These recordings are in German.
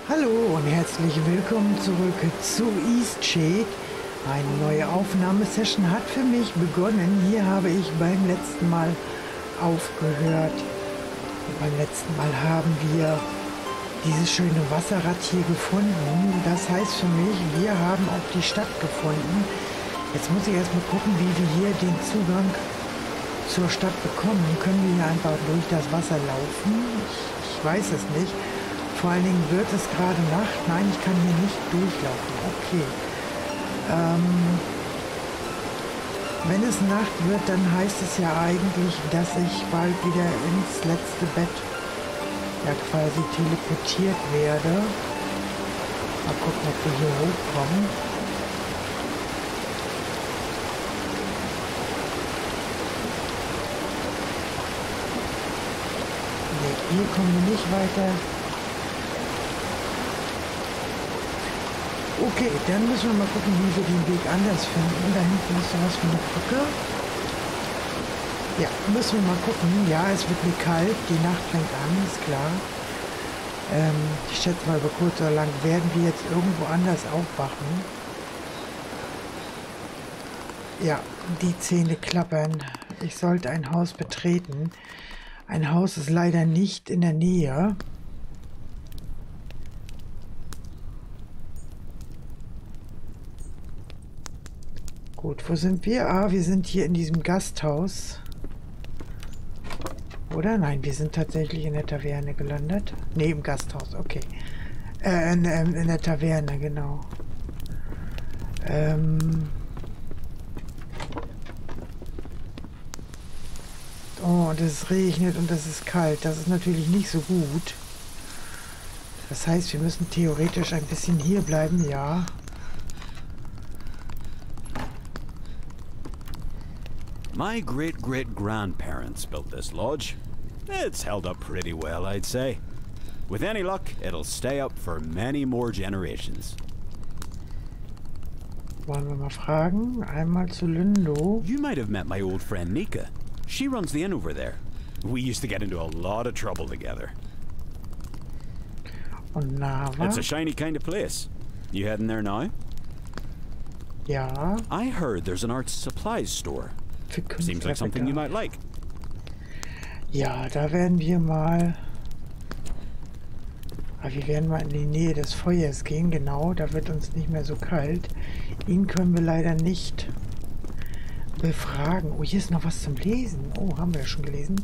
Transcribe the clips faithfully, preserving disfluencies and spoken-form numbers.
Hallo und herzlich willkommen zurück zu Eastshade. Eine neue Aufnahmesession hat für mich begonnen. Hier habe ich beim letzten Mal aufgehört. Und beim letzten Mal haben wir dieses schöne Wasserrad hier gefunden. Das heißt für mich, wir haben auch die Stadt gefunden. Jetzt muss ich erstmal gucken, wie wir hier den Zugang zur Stadt bekommen. Können wir hier einfach durch das Wasser laufen? Ich, ich weiß es nicht. Vor allen Dingen wird es gerade Nacht. Nein, ich kann hier nicht durchlaufen. Okay. Ähm, wenn es Nacht wird, dann heißt es ja eigentlich, dass ich bald wieder ins letzte Bett ja quasi teleportiert werde. Mal gucken, ob wir hier hochkommen. Nee, hier kommen wir nicht weiter. Okay, dann müssen wir mal gucken, wie wir den Weg anders finden. Da hinten ist sowas wie eine Brücke. Ja, müssen wir mal gucken. Ja, es wird mir kalt. Die Nacht fängt an, ist klar. Ähm, ich schätze mal, über kurz oder lang werden wir jetzt irgendwo anders aufwachen. Ja, die Zähne klappern. Ich sollte ein Haus betreten. Ein Haus ist leider nicht in der Nähe. Gut, wo sind wir? Ah, wir sind hier in diesem Gasthaus. Oder? Nein, wir sind tatsächlich in der Taverne gelandet. Ne, im Gasthaus, okay. Äh, in, in der Taverne, genau. Ähm... Oh, und es regnet und es ist kalt. Das ist natürlich nicht so gut. Das heißt, wir müssen theoretisch ein bisschen hier bleiben, ja. My great-great-grandparents built this lodge. It's held up pretty well, I'd say. With any luck, it'll stay up for many more generations. Wollen wir mal fragen? Einmal zu Lindo. You might have met my old friend Nika. She runs the inn over there. We used to get into a lot of trouble together. Und Nava? It's a shiny kind of place. You heading there now? Ja. I heard there's an art supplies store. Seems like something you might like. Ja, da werden wir mal... Aber wir werden mal in die Nähe des Feuers gehen, genau. Da wird uns nicht mehr so kalt. Ihn können wir leider nicht befragen. Oh, hier ist noch was zum Lesen. Oh, haben wir schon gelesen?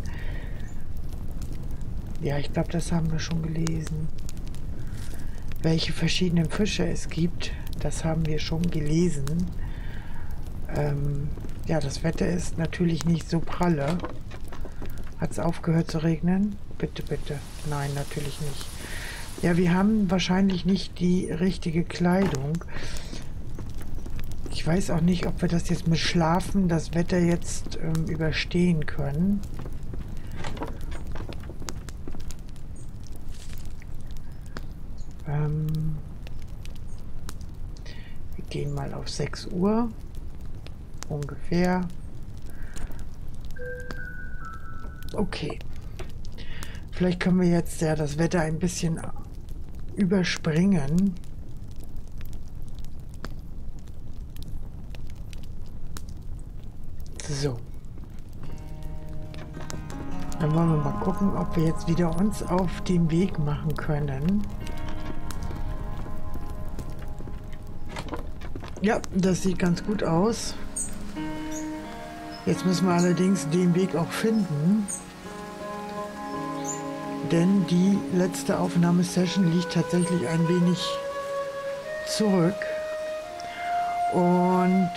Ja, ich glaube, das haben wir schon gelesen. Welche verschiedenen Fische es gibt, das haben wir schon gelesen. Ähm... Ja, das Wetter ist natürlich nicht so pralle. Hat es aufgehört zu regnen? Bitte, bitte. Nein, natürlich nicht. Ja, wir haben wahrscheinlich nicht die richtige Kleidung. Ich weiß auch nicht, ob wir das jetzt mit Schlafen, das Wetter jetzt ähm, überstehen können. Ähm, wir gehen mal auf sechs Uhr. Ungefähr. Okay. Vielleicht können wir jetzt ja das Wetter ein bisschen überspringen. So. Dann wollen wir mal gucken, ob wir jetzt wieder uns auf den Weg machen können. Ja, das sieht ganz gut aus. Jetzt müssen wir allerdings den Weg auch finden, denn die letzte Aufnahmesession liegt tatsächlich ein wenig zurück und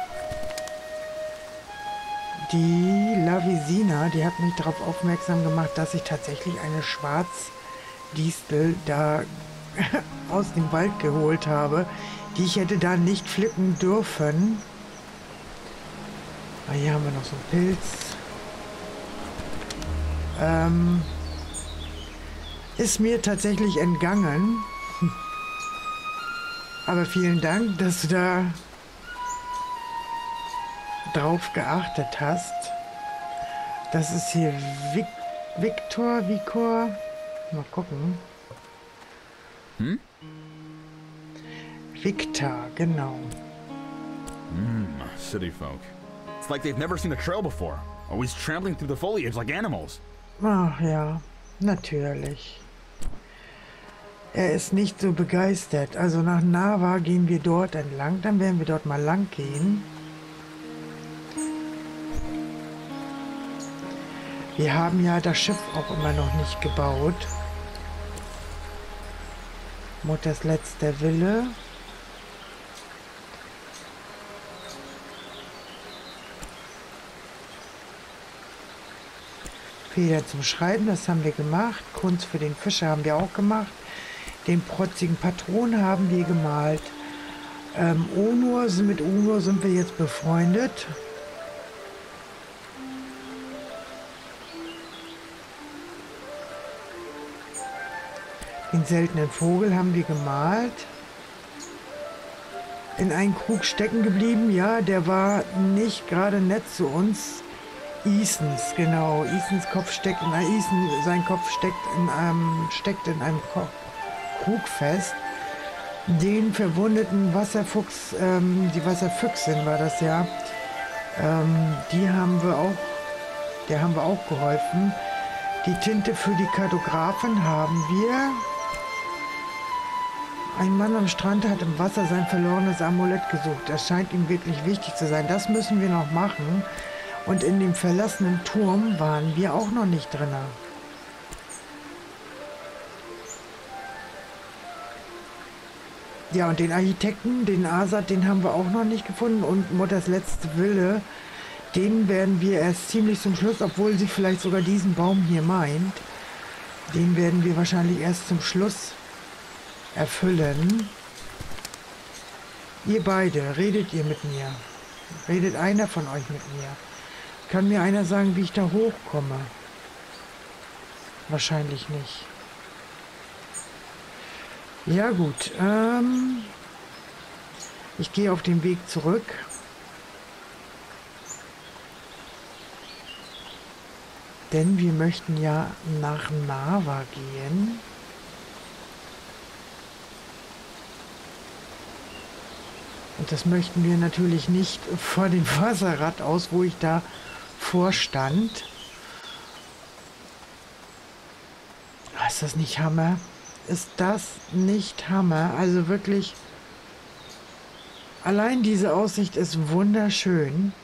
die Lavisina, die hat mich darauf aufmerksam gemacht, dass ich tatsächlich eine Schwarzdistel da aus dem Wald geholt habe, die ich hätte da nicht pflücken dürfen. Ah, hier haben wir noch so einen Pilz. Ähm, ist mir tatsächlich entgangen. Aber vielen Dank, dass du da drauf geachtet hast. Das ist hier Vic Victor, Vicor. Mal gucken. hm? Victor, genau. Hmm, city folk. It's like they've never seen the trail before. Always trampling through the foliage like animals. Ach ja, natürlich. Er ist nicht so begeistert. Also nach Nava gehen wir dort entlang. Dann werden wir dort mal lang gehen. Wir haben ja das Schiff auch immer noch nicht gebaut. Mutters letzter Wille. Feder zum Schreiben, das haben wir gemacht. Kunst für den Fischer haben wir auch gemacht. Den protzigen Patron haben wir gemalt. Ähm, Onur, mit Onur sind wir jetzt befreundet. Den seltenen Vogel haben wir gemalt. In einen Krug stecken geblieben. Ja, der war nicht gerade nett zu uns. Ethans, genau. Ethans Kopf steckt in einem, Ethan, sein Kopf steckt in einem, steckt in einem Krug fest. Den verwundeten Wasserfuchs, ähm, die Wasserfüchsin war das ja. Ähm, die haben wir auch, der haben wir auch geholfen. Die Tinte für die Kartografin haben wir. Ein Mann am Strand hat im Wasser sein verlorenes Amulett gesucht. Das scheint ihm wirklich wichtig zu sein. Das müssen wir noch machen. Und in dem verlassenen Turm waren wir auch noch nicht drin. Ja, und den Architekten, den Asad, den haben wir auch noch nicht gefunden. Und Mutters letzte Wille, den werden wir erst ziemlich zum Schluss, obwohl sie vielleicht sogar diesen Baum hier meint, den werden wir wahrscheinlich erst zum Schluss erfüllen. Ihr beide, redet ihr mit mir? Redet einer von euch mit mir? Kann mir einer sagen, wie ich da hochkomme? Wahrscheinlich nicht. Ja gut, ähm, ich gehe auf den Weg zurück. Denn wir möchten ja nach Nava gehen. Und das möchten wir natürlich nicht vor dem Wasserrad aus, wo ich da vorstand. Ist das nicht Hammer? Ist das nicht Hammer? Also wirklich, allein diese Aussicht ist wunderschön.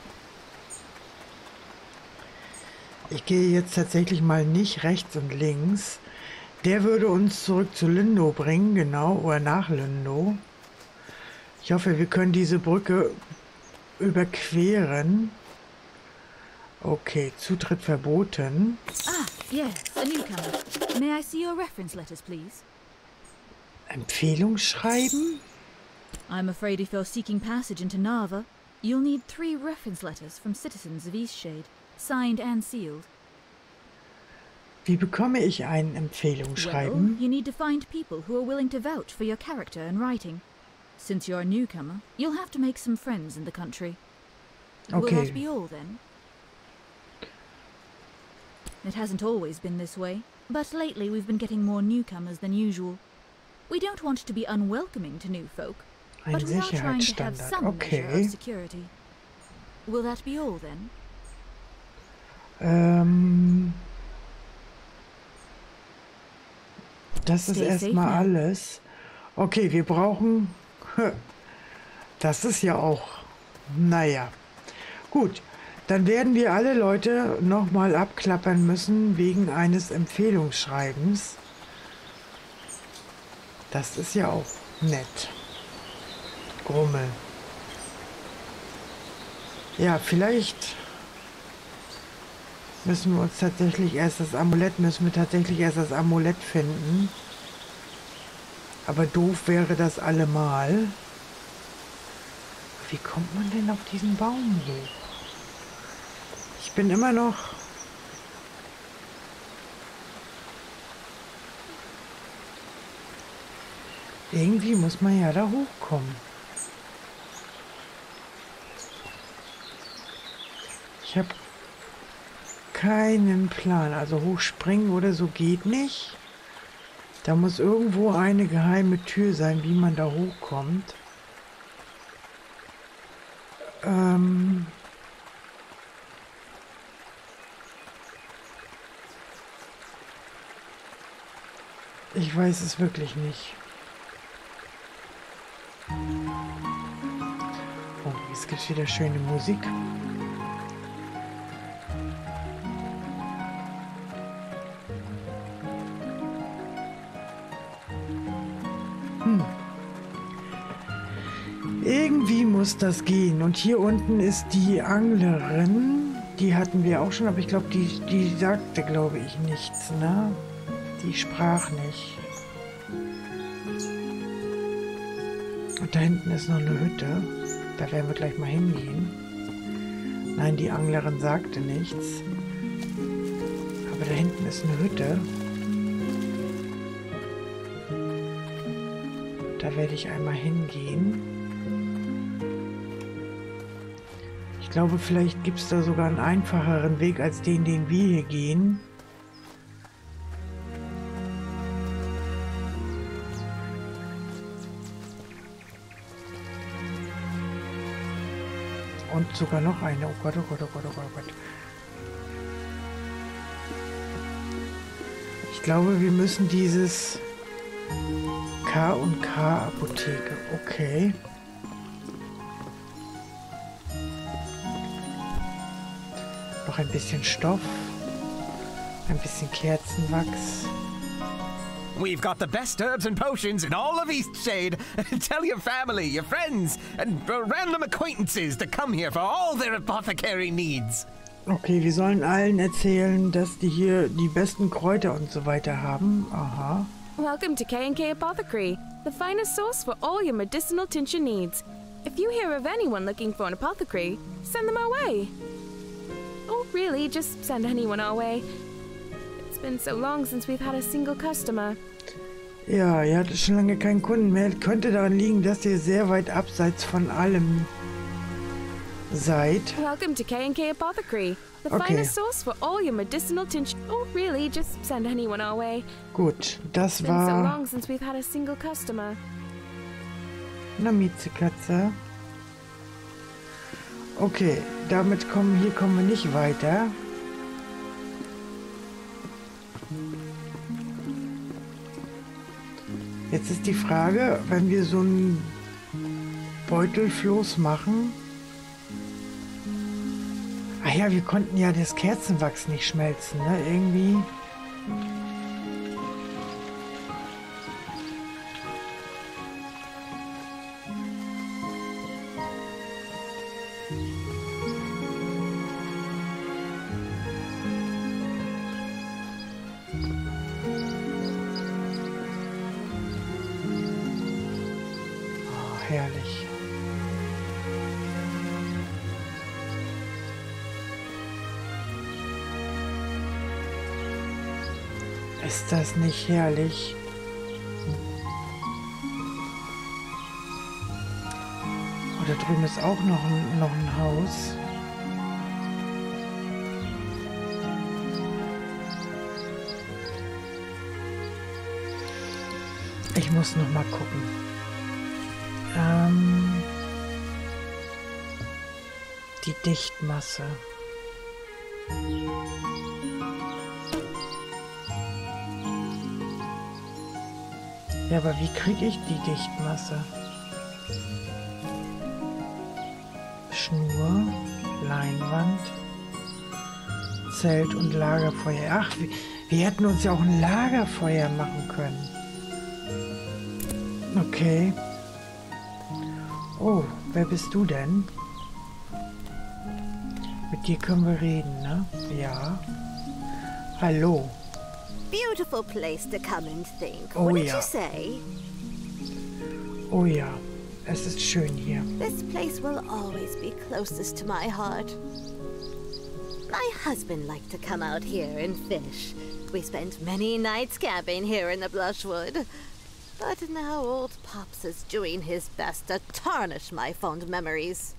Ich gehe jetzt tatsächlich mal nicht rechts und links. Der würde uns zurück zu Lindo bringen, genau, oder nach Lindo. Ich hoffe, wir können diese Brücke überqueren. Okay, Zutritt verboten. Ah, yes, a newcomer. May I see your reference letters, please? Empfehlungsschreiben? I'm afraid if you're seeking passage into Nava, you'll need three reference letters from citizens of Eastshade, signed and sealed. Wie bekomme ich ein Empfehlungsschreiben? Well, you need to find people who are willing to vouch for your character and writing. Since you're a newcomer, you'll have to make some friends in the country. Will Okay. that be all, then? It hasn't always been this way, but lately we've been getting more newcomers than usual. We don't want to be unwelcoming to new folk, Ein but we are trying to have Sicherheitsstandard. some measure Okay. of security. Will that be all, then? Ähm, das ist Stay safe erstmal now. alles. Okay, wir brauchen... Das ist ja auch... Naja. Gut, dann werden wir alle Leute nochmal abklappern müssen wegen eines Empfehlungsschreibens. Das ist ja auch nett. Grummel. Ja, vielleicht müssen wir uns tatsächlich erst das Amulett, müssen wir tatsächlich erst das Amulett finden. Aber doof wäre das allemal. Wie kommt man denn auf diesen Baum hoch? Ich bin immer noch... Irgendwie muss man ja da hochkommen. Ich habe keinen Plan. Also hochspringen oder so geht nicht. Da muss irgendwo eine geheime Tür sein, wie man da hochkommt. Ähm... Ich weiß es wirklich nicht. Oh, jetzt gibt es wieder schöne Musik. Hm. Irgendwie muss das gehen. Und hier unten ist die Anglerin. Die hatten wir auch schon, aber ich glaube, die, die sagte, glaube ich, nichts, ne? Die sprach nicht. Und da hinten ist noch eine Hütte. Da werden wir gleich mal hingehen. Nein, die Anglerin sagte nichts. Aber da hinten ist eine Hütte. Da werde ich einmal hingehen. Ich glaube, vielleicht gibt es da sogar einen einfacheren Weg als den, den wir hier gehen. Und sogar noch eine. Oh Gott, oh Gott, oh Gott, oh Gott, oh Gott. Ich glaube, wir müssen dieses K und K Apotheke. Okay. Noch ein bisschen Stoff. Ein bisschen Kerzenwachs. We've got the best herbs and potions in all of Eastshade. Tell your family, your friends, and uh, random acquaintances to come here for all their apothecary needs. Okay, wir sollen allen erzählen, dass die hier die besten Kräuter und so weiter haben. Aha. Welcome to K and K Apothecary, the finest source for all your medicinal tincture needs. If you hear of anyone looking for an apothecary, send them our way. Oh, really, just send anyone our way. It's been so long since we've had a single customer. Ja, ihr hattet schon lange keinen Kunden mehr. Könnte daran liegen, dass ihr sehr weit abseits von allem seid. Welcome to K and K Apothecary, the Okay. finest source for all your medicinal tincture. Oh, really, just send anyone our way. Gut, das It's been so war long since we've had a single customer. eine Miezekatze. Okay, damit kommen, hier kommen wir nicht weiter. Jetzt ist die Frage, wenn wir so einen Beutelfloß machen. Ah ja, wir konnten ja das Kerzenwachs nicht schmelzen, ne? Irgendwie. Herrlich. Ist das nicht herrlich? Oh, da drüben ist auch noch ein, noch ein Haus. Ich muss noch mal gucken. Ähm, die Dichtmasse. Ja, aber wie kriege ich die Dichtmasse? Schnur, Leinwand, Zelt und Lagerfeuer. Ach, wir, wir hätten uns ja auch ein Lagerfeuer machen können. Okay. Oh, wer bist du denn? Mit dir können wir reden, ne? Ja. Hallo. Beautiful place to come and think. Oh, what did yeah. you say? Oh ja, es ist schön hier. This place will always be closest to my heart. My husband liked to come out here and fish. We spent many nights camping here in the Blushwood. But now old Pops is doing his best to tarnish my fond memories.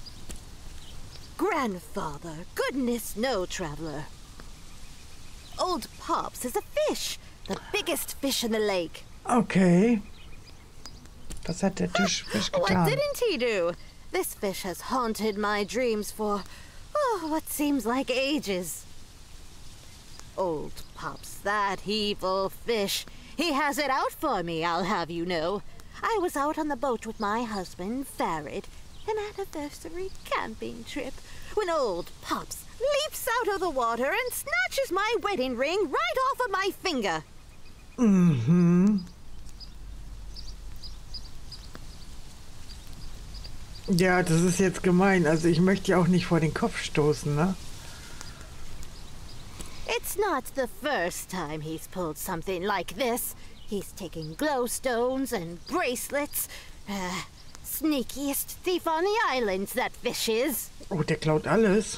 Grandfather, goodness no, traveler. Old Pops is a fish. The biggest fish in the lake. Okay. Was hat der Tischfisch What getan? didn't he do? This fish has haunted my dreams for, oh, what seems like ages. Old Pops, that evil fish. He has it out for me, I'll have you know. I was out on the boat with my husband, Farid, an anniversary camping trip, when Old Pops leaps out of the water and snatches my wedding ring right off of my finger. Mhm. Ja, das ist jetzt gemein. Also ich möchte ja auch nicht vor den Kopf stoßen, ne? It's not the first time he's pulled something like this. He's taken glowstones and bracelets. Uh, sneakiest thief on the islands, that fish is. Oh, der klaut alles.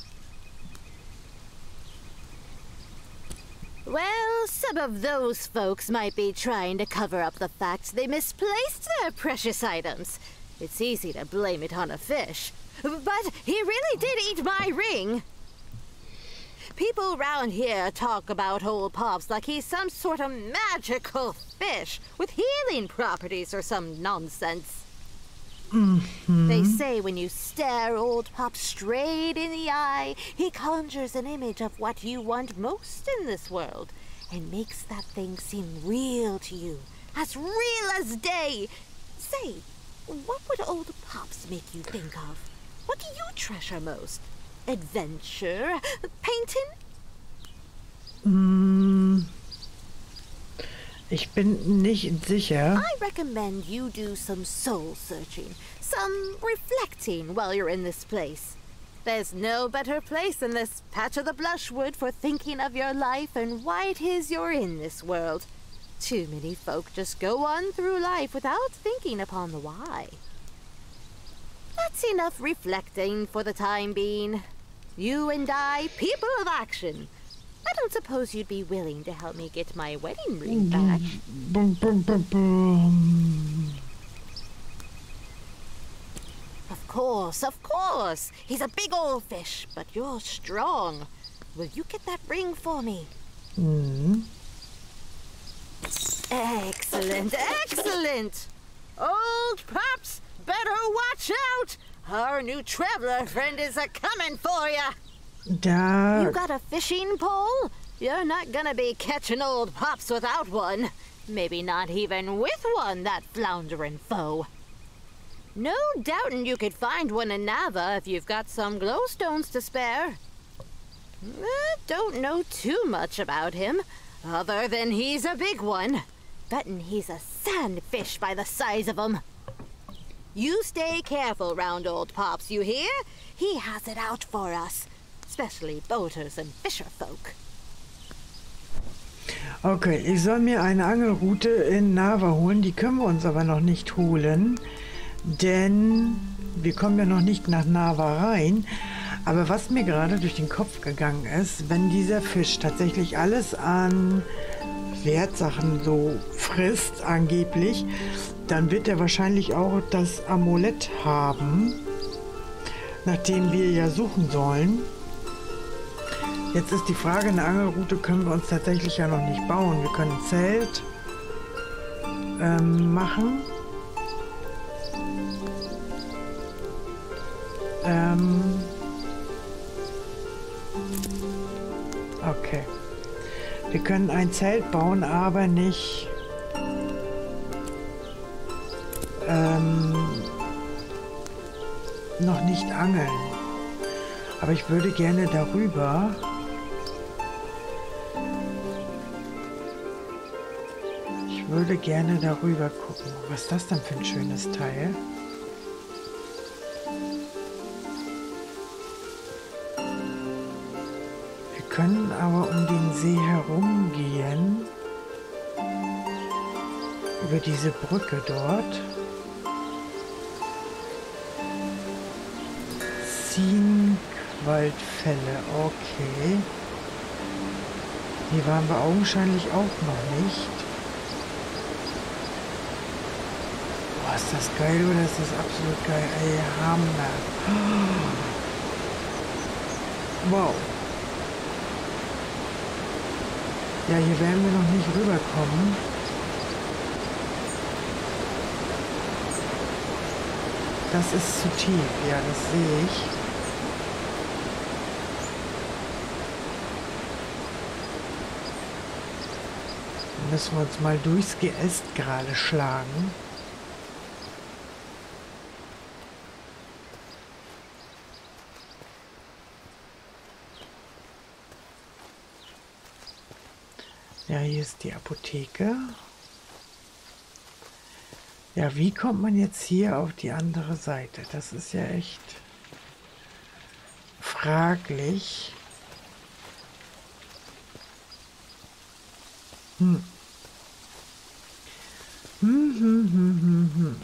Well, some of those folks might be trying to cover up the fact they misplaced their precious items. It's easy to blame it on a fish. But he really did eat my ring. People round here talk about Old Pops like he's some sort of magical fish with healing properties or some nonsense. Mhm. They say when you stare Old Pop straight in the eye, he conjures an image of what you want most in this world and makes that thing seem real to you, as real as day. Say, what would Old Pops make you think of? What do you treasure most? Adventure? Painting? Mm, ich bin nicht sicher. I recommend you do some soul searching, some reflecting while you're in this place. There's no better place than this patch of the Blushwood for thinking of your life and why it is you're in this world. Too many folk just go on through life without thinking upon the why. That's enough reflecting for the time being. You and I, people of action. I don't suppose you'd be willing to help me get my wedding ring back. Bum, bum, bum, bum. Of course, of course. He's a big old fish, but you're strong. Will you get that ring for me? Mhm. Excellent, excellent. Old Pops, better watch out. Our new traveler friend is a-coming for ya. Da. You got a fishing pole? You're not gonna be catching Old Pops without one. Maybe not even with one, that floundering foe. No doubting you could find one in Nava if you've got some glowstones to spare. Uh, don't know too much about him, other than he's a big one. Bettin' he's a sandfish by the size of him. You stay careful round Old Pops, you hear? He has it out for us, especially boaters and fisherfolk. Okay, ich soll mir eine Angelrute in Nava holen. Die können wir uns aber noch nicht holen, denn wir kommen ja noch nicht nach Nava rein. Aber was mir gerade durch den Kopf gegangen ist, wenn dieser Fisch tatsächlich alles an Wertsachen so frisst, angeblich, dann wird er wahrscheinlich auch das Amulett haben, nach dem wir ja suchen sollen. Jetzt ist die Frage, eine Angelrute können wir uns tatsächlich ja noch nicht bauen. Wir können ein Zelt ähm, machen. Ähm, okay. Wir können ein Zelt bauen, aber nicht ähm, noch nicht angeln. Aber ich würde gerne darüber ich würde gerne darüber gucken. Was ist das denn für ein schönes Teil? Wir können aber um den See herumgehen. Über diese Brücke dort. Zienwaldfälle, okay. Hier waren wir augenscheinlich auch noch nicht. Boah, ist das geil oder ist das absolut geil? Ey, Hammer. Wow. Ja, hier werden wir noch nicht rüberkommen. Das ist zu tief, ja, das sehe ich. Dann müssen wir uns mal durchs Geäst gerade schlagen. Ja, hier ist die Apotheke. Ja, wie kommt man jetzt hier auf die andere Seite? Das ist ja echt fraglich. Hm. Hm, hm, hm, hm, hm.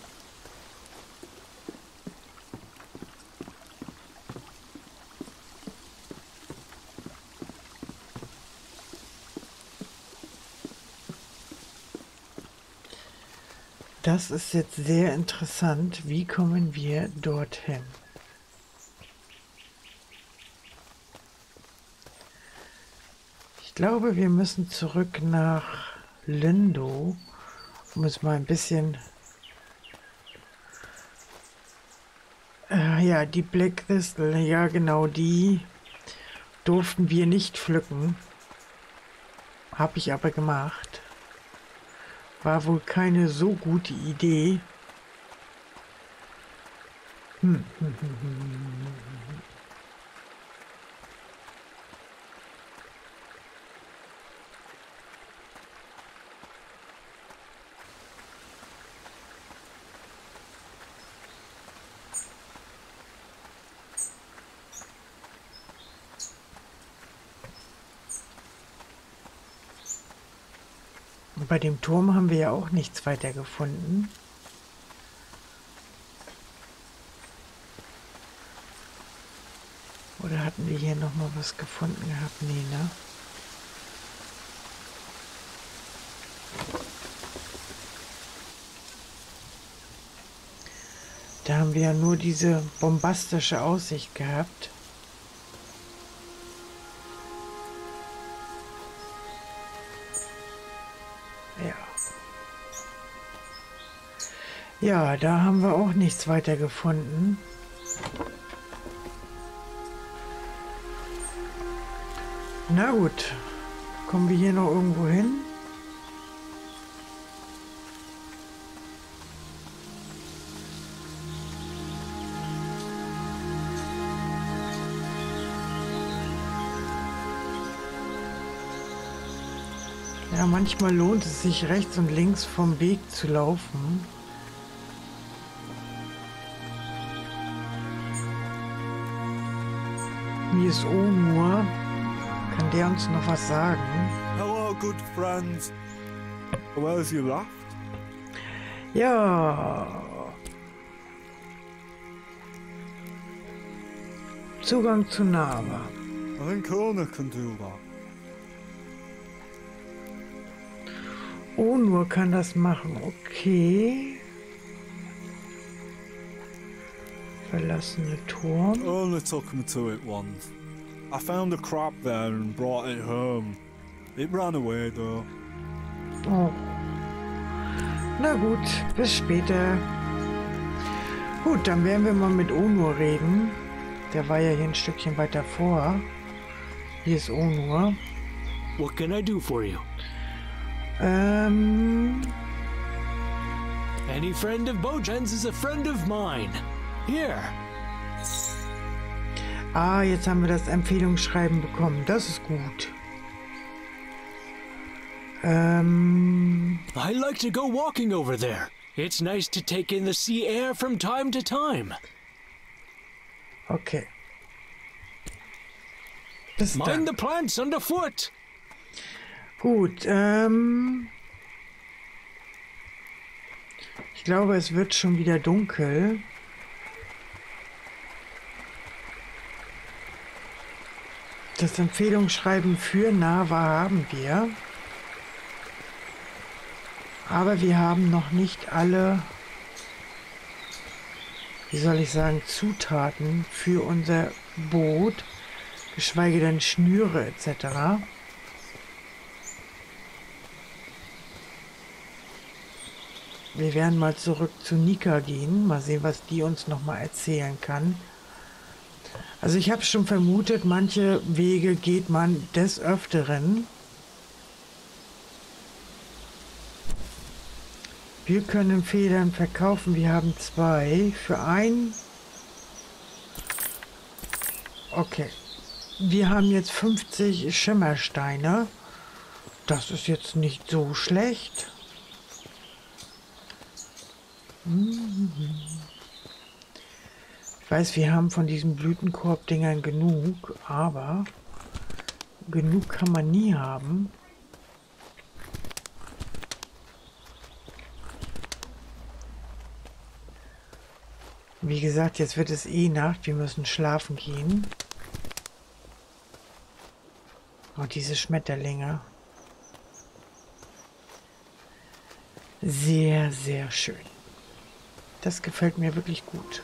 Das ist jetzt sehr interessant. Wie kommen wir dorthin? Ich glaube, wir müssen zurück nach Lindo, um es mal ein bisschen... Äh, ja, die Black Thistle, ja genau, die durften wir nicht pflücken. Habe ich aber gemacht. War wohl keine so gute Idee. Hm. Und bei dem Turm haben wir ja auch nichts weiter gefunden. Oder hatten wir hier noch mal was gefunden gehabt? Nee, ne? Da haben wir ja nur diese bombastische Aussicht gehabt. Ja. Ja, da haben wir auch nichts weiter gefunden. Na gut, kommen wir hier noch irgendwo hin? Ja, manchmal lohnt es sich, rechts und links vom Weg zu laufen. Hier ist Onur. Kann der uns noch was sagen? Hello, good friends. Where's you left? Ja. Zugang zu Nava. I think Ona can do that. Onur kann das machen, okay. Verlassene Turm. Ona took me to it once. I found a crab there and brought it home. It ran away though. Oh. Na gut, bis später. Gut, dann werden wir mal mit Onur reden. Der war ja hier ein Stückchen weiter vor. Hier ist Onur. What can I do for you? Ähm... Any friend of Bojangles is a friend of mine. Here. Ah, jetzt haben wir das Empfehlungsschreiben bekommen. Das ist gut. Ähm... I like to go walking over there. It's nice to take in the sea air from time to time. Okay. Bis dann. Mind the plants underfoot. Gut, ähm... ich glaube, es wird schon wieder dunkel. Das Empfehlungsschreiben für Nava haben wir. Aber wir haben noch nicht alle, wie soll ich sagen, Zutaten für unser Boot, geschweige denn Schnüre et cetera. wir werden mal zurück zu Nika gehen. Mal sehen, was die uns noch mal erzählen kann. Also ich habe schon vermutet, manche Wege geht man des Öfteren. Wir können Federn verkaufen. Wir haben zwei. Für ein... Okay. Wir haben jetzt fünfzig Schimmersteine. Das ist jetzt nicht so schlecht. Ich weiß, wir haben von diesen Blütenkorb-Dingern genug, aber genug kann man nie haben. Wie gesagt, jetzt wird es eh Nacht. Wir müssen schlafen gehen. Oh, diese Schmetterlinge. Sehr, sehr schön. Das gefällt mir wirklich gut.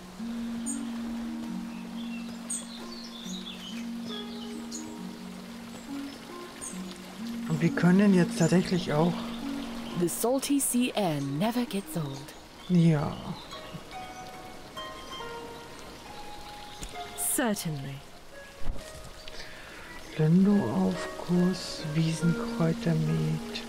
Und wir können jetzt tatsächlich auch... The salty sea air never gets old. Ja. Certainly. Lindo-Aufguss, Wiesenkräutermet.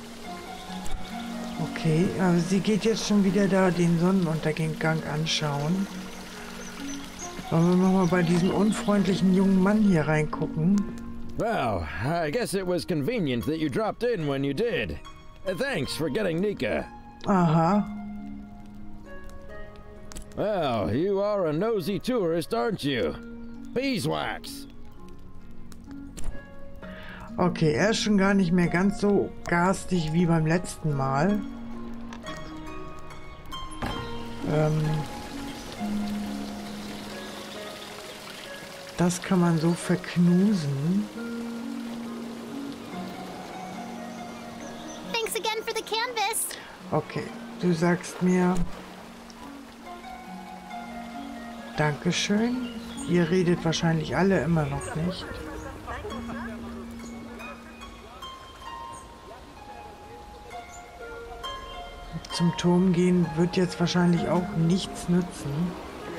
Okay, aber sie geht jetzt schon wieder da den Sonnenuntergang anschauen. Wollen wir nochmal bei diesem unfreundlichen jungen Mann hier reingucken? Well, I guess it was convenient that you dropped in when you did. Uh, thanks for getting Nika. Aha. Well, you are a nosy tourist, aren't you? Beeswax. Okay, er ist schon gar nicht mehr ganz so garstig wie beim letzten Mal. Ähm das kann man so verknusen. Thanks again for the canvas. Okay, du sagst mir Dankeschön. Ihr redet wahrscheinlich alle immer noch nicht. Zum Turm gehen wird jetzt wahrscheinlich auch nichts nützen.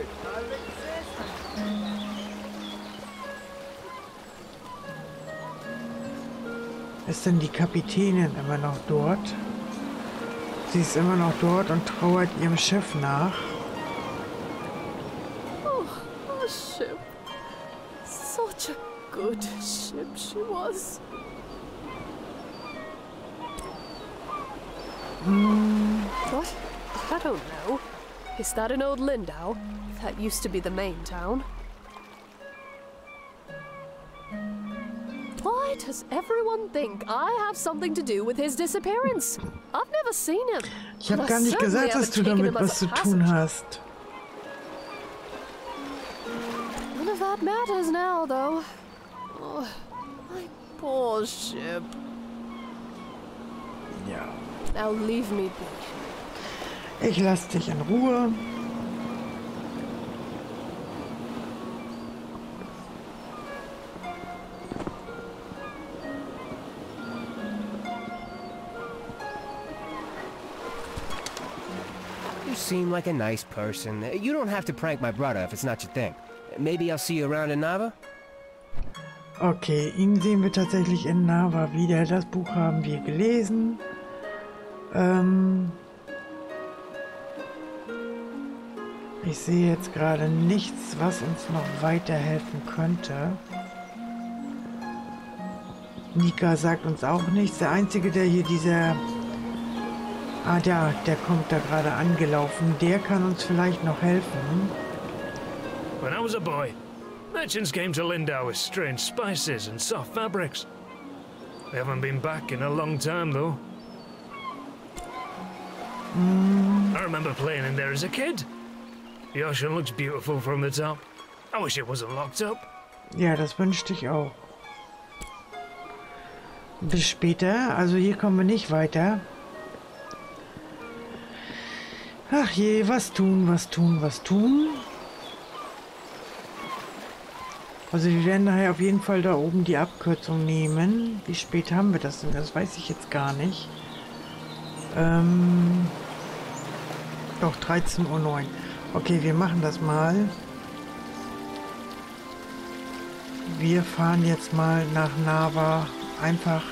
Ist denn die Kapitänin immer noch dort? Sie ist immer noch dort und trauert ihrem Schiff nach. Oh, our ship. Such a good ship she was. Mm. What? I don't know. Is that an old Lindau? That used to be the main town. Why does everyone think I have something to do with his disappearance? I've never seen him. Ich habe gar nicht gesagt, dass du damit was zu tun hast. None of that matters now, though. Oh, my poor ship. Ja. Now leave me be. Ich lass dich in Ruhe. You seem like a nice person. You don't have to prank my brother if it's not your thing. Maybe I'll see you around in Nava? Okay, ihn sehen wir tatsächlich in Nava wieder. Das Buch haben wir gelesen. Ähm ich sehe jetzt gerade nichts, was uns noch weiterhelfen könnte. Nika sagt uns auch nichts. Der Einzige, der hier dieser... Ah, der, der kommt da gerade angelaufen. Der kann uns vielleicht noch helfen. When I was a boy, merchants came to Lindau with strange spices and soft fabrics. They haven't been back in a long time, though. Mm. I remember playing in there as a kid. The ocean looks beautiful from the top. I wish it wasn't locked up. Ja, das wünschte ich auch. Bis später. Also hier kommen wir nicht weiter. Ach je, was tun, was tun, was tun. Also wir werden daher auf jeden Fall da oben die Abkürzung nehmen. Wie spät haben wir das denn? Das weiß ich jetzt gar nicht. Ähm... Doch, dreizehn Uhr neun. Okay, wir machen das mal. Wir fahren jetzt mal nach Nava. Einfach.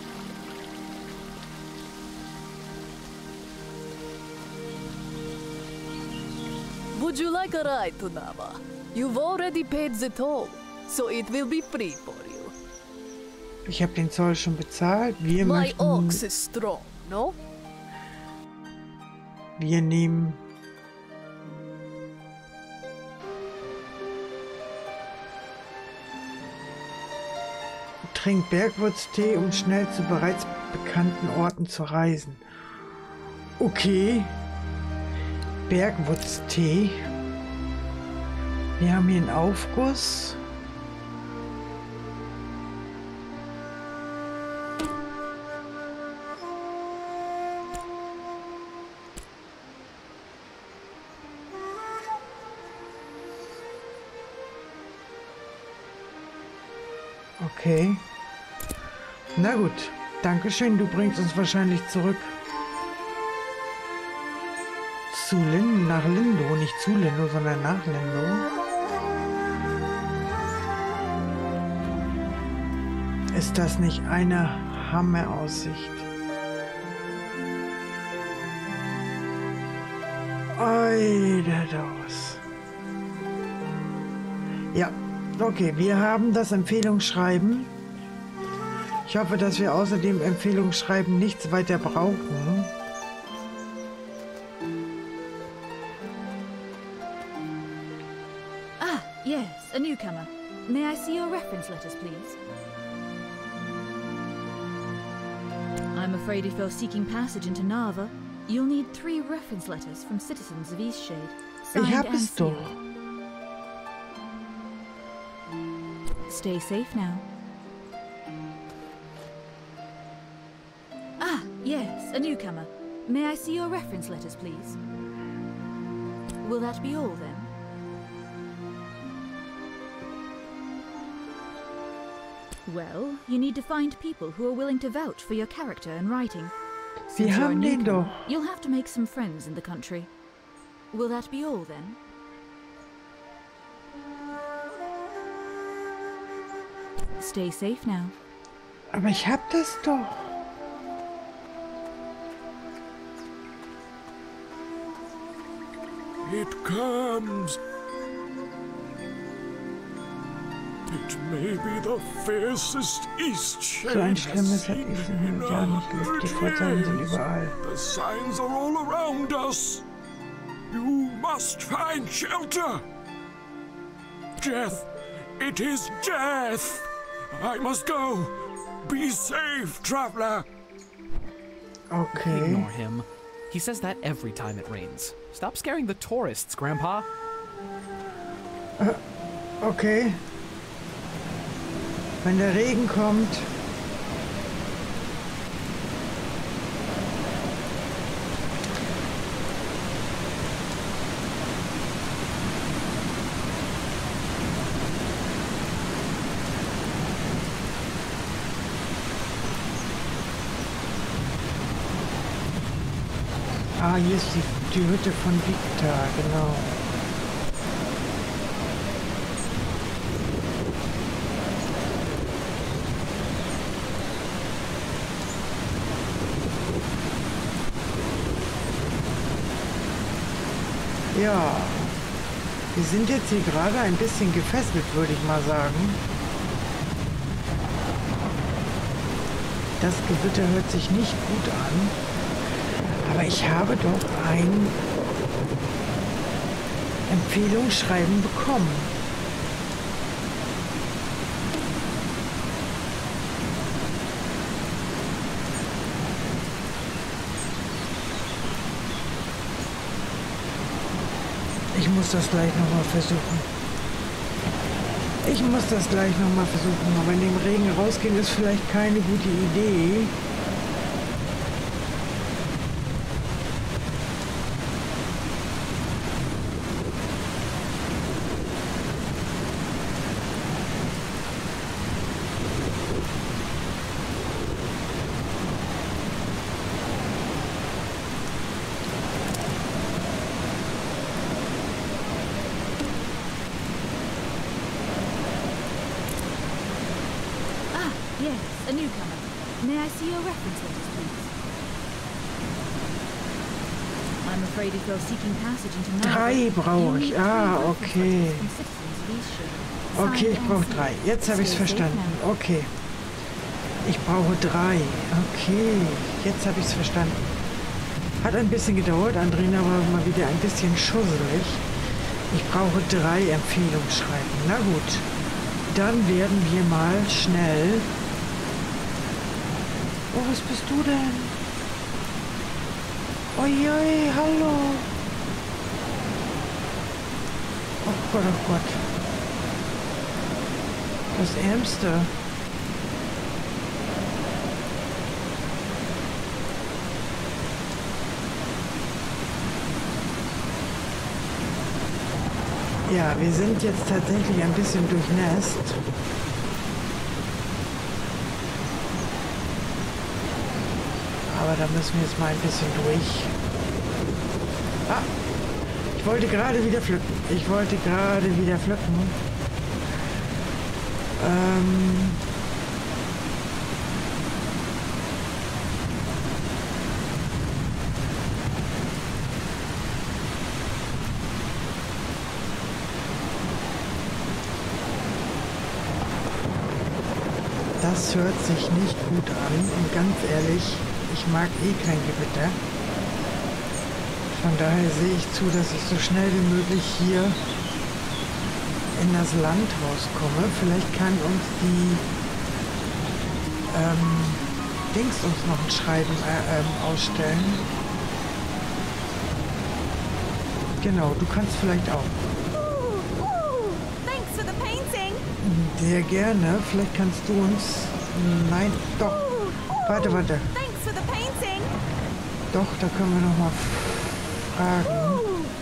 Would you like a ride to Nava? You've already paid the toll, so it will be free for you. Ich habe den Zoll schon bezahlt. Wir My möchten... ox is strong, no? Wir nehmen... Trink Bergwurztee, um schnell zu bereits bekannten Orten zu reisen. Okay. Bergwurztee. Wir haben hier einen Aufguss. Okay. Na gut. Dankeschön, du bringst uns wahrscheinlich zurück. Zu Lindo, nach Lindo, nicht zu Lindo, sondern nach Lindo. Ist das nicht eine Hammeraussicht? Eidedos. Ja, okay, wir haben das Empfehlungsschreiben. Ich hoffe, dass wir außer dem Empfehlungsschreiben nichts weiter brauchen. Ah, yes, a newcomer. May I see your reference letters, please? I'm afraid if you're seeking passage into Nava, you'll need three reference letters from citizens of Eastshade, signed Ich hab and es doch. sealed. Stay safe now. Ah, yes, a newcomer. May I see your reference letters, please? Will that be all, then? Well, you need to find people who are willing to vouch for your character and writing. Sie Since you're a haben den newcomer, doch. you'll have to make some friends in the country. Will that be all, then? Stay safe now. Aber ich hab das doch. It comes. It may be the fiercest Eastshade So ein has Schlimmes hat seen diesen in Jahr a nicht gehabt. Die hundred Vorzeichen sind years. überall. The signs are all around us. You must find shelter. Death. It is death. I must go. Be safe, traveler. Okay. Ignore him. He says that every time it rains. Stop scaring the tourists, Grandpa. Äh, okay. Wenn der Regen kommt. Ah, hier ist die, die Hütte von Victor, genau. Ja, wir sind jetzt hier gerade ein bisschen gefesselt, würde ich mal sagen. Das Gewitter hört sich nicht gut an. Aber ich habe doch ein Empfehlungsschreiben bekommen. Ich muss das gleich nochmal versuchen. Ich muss das gleich nochmal versuchen. Aber in dem Regen rausgehen ist vielleicht keine gute Idee. newcomer. May I see your reference letters, please? I'm afraid if you're seeking passage into Drei brauche ich. Ah, okay. Okay, ich brauche drei. Jetzt habe ich es verstanden. Okay. Ich brauche drei. Okay, jetzt habe ich es verstanden. Hat ein bisschen gedauert. Andrina war mal wieder ein bisschen schusselig. Ich brauche drei Empfehlungsschreiben. Na gut. Dann werden wir mal schnell... Oh, was bist du denn? Uiui, hallo. Oh Gott, oh Gott. Das Ärmste. Ja, wir sind jetzt tatsächlich ein bisschen durchnässt. Aber da müssen wir jetzt mal ein bisschen durch. Ah, ich wollte gerade wieder pflücken. Ich wollte gerade wieder pflücken. Ähm... Das hört sich nicht gut an und ganz ehrlich, ich mag eh kein Gewitter. Von daher sehe ich zu, dass ich so schnell wie möglich hier in das Landhaus komme. Vielleicht kann uns die ähm, Dings uns noch ein Schreiben äh, ähm, ausstellen. Genau, du kannst vielleicht auch. Sehr gerne. Vielleicht kannst du uns... Nein, doch. Warte, warte. Doch, da können wir noch mal fragen.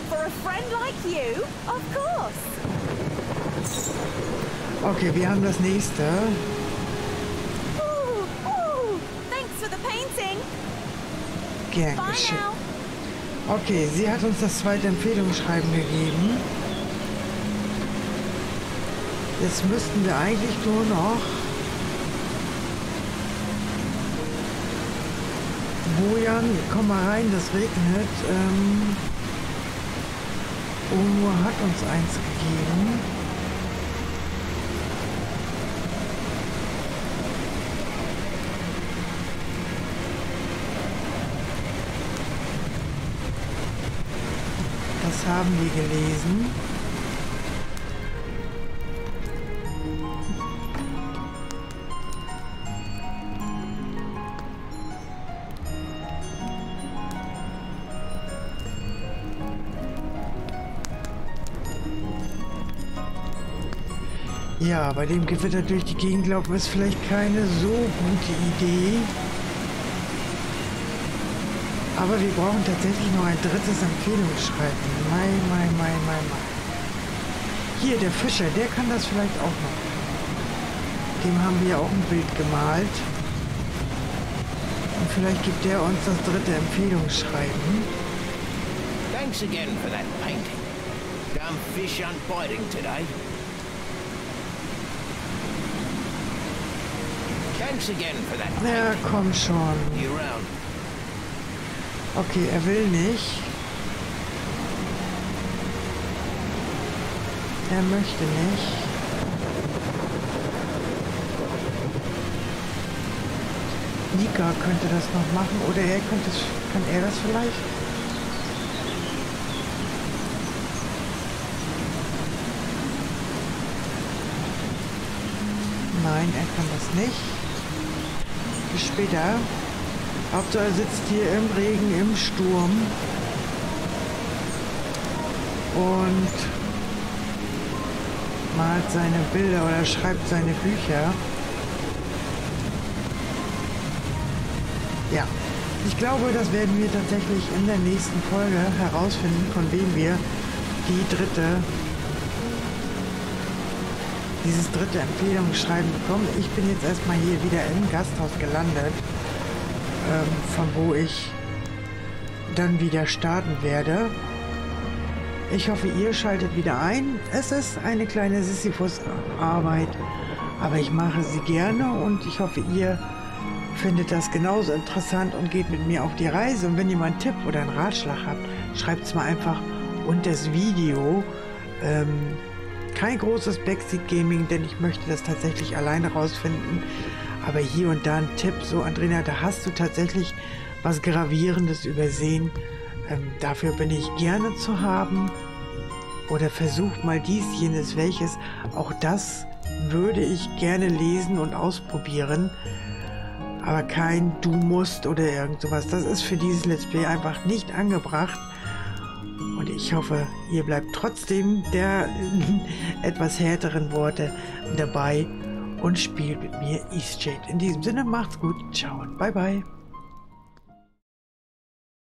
Okay, wir haben das nächste. Gern geschehen. Okay, sie hat uns das zweite Empfehlungsschreiben gegeben. Jetzt müssten wir eigentlich nur noch Bojan, komm mal rein, das regnet. Ähm, Onur hat uns eins gegeben. Das haben wir gelesen. Ja, bei dem Gewitter durch die Gegend laufen ist vielleicht keine so gute Idee. Aber wir brauchen tatsächlich noch ein drittes Empfehlungsschreiben. Mai, mai, mai, mai, mai. Hier, der Fischer, der kann das vielleicht auch noch. Dem haben wir ja auch ein Bild gemalt. Und vielleicht gibt der uns das dritte Empfehlungsschreiben. Thanks again for that painting. Damn fish aren't biting today. Thanks again for that painting. Ja, komm schon. You round. Okay, er will nicht. Er möchte nicht. Nika könnte das noch machen, oder er könnte es, kann er das vielleicht? Nein, er kann das nicht. Bis später. Hauptsache er sitzt hier im Regen, im Sturm. Und malt seine Bilder oder schreibt seine Bücher. Ja, ich glaube, das werden wir tatsächlich in der nächsten Folge herausfinden, von wem wir die dritte, dieses dritte Empfehlungsschreiben bekommen. Ich bin jetzt erstmal hier wieder im Gasthaus gelandet, ähm, von wo ich dann wieder starten werde. Ich hoffe, ihr schaltet wieder ein. Es ist eine kleine Sisyphus-Arbeit, Aber ich mache sie gerne und ich hoffe, ihr findet das genauso interessant und geht mit mir auf die Reise. Und wenn ihr mal einen Tipp oder einen Ratschlag habt, schreibt es mal einfach unter das Video. Ähm, kein großes Backseat Gaming, denn ich möchte das tatsächlich alleine rausfinden. Aber hier und da ein Tipp, so Andrea, da hast du tatsächlich was Gravierendes übersehen. Ähm, dafür bin ich gerne zu haben. Oder versucht mal dies, jenes, welches. Auch das würde ich gerne lesen und ausprobieren. Aber kein Du musst oder irgend sowas. Das ist für dieses Let's Play einfach nicht angebracht. Und ich hoffe, ihr bleibt trotzdem der etwas härteren Worte dabei und spielt mit mir Eastshade. In diesem Sinne, macht's gut. Ciao und bye bye.